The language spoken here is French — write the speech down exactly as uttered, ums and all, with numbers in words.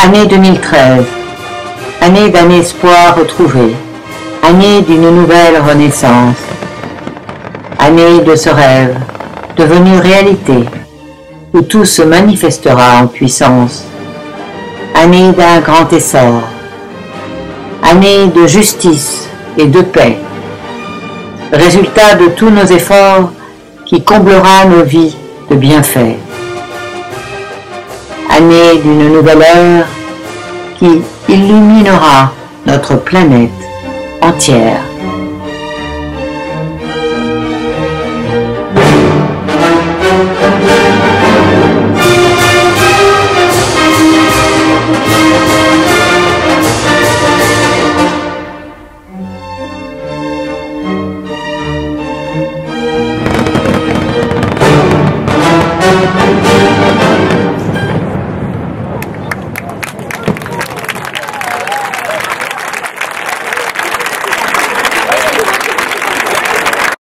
Année deux mille treize, année d'un espoir retrouvé, année d'une nouvelle renaissance, année de ce rêve, devenu réalité, où tout se manifestera en puissance, année d'un grand essor, année de justice et de paix, résultat de tous nos efforts qui comblera nos vies de bienfaits, année d'une nouvelle ère qui illuminera notre planète entière.